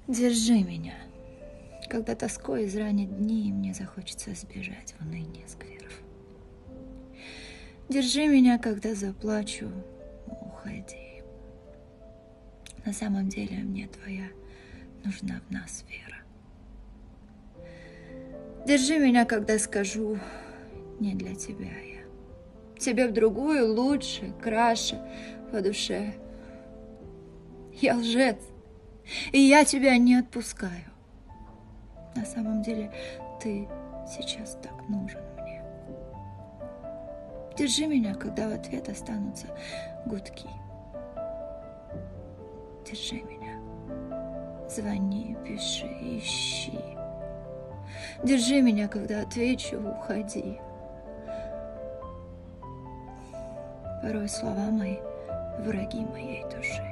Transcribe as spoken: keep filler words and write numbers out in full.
Держи меня, когда тоской изранит дни, и мне захочется сбежать в уныние скверов. Держи меня, когда заплачу, уходи. На самом деле мне твоя нужна в нас вера. Держи меня, когда скажу, не для тебя я. Тебе в другую лучше, краше по душе. Я лжец, и я тебя не отпускаю. На самом деле ты сейчас так нужен мне. Держи меня, когда в ответ останутся гудки. Держи меня. Звони, пиши, ищи. Держи меня, когда отвечу, уходи. Порой слова мои — враги моей души.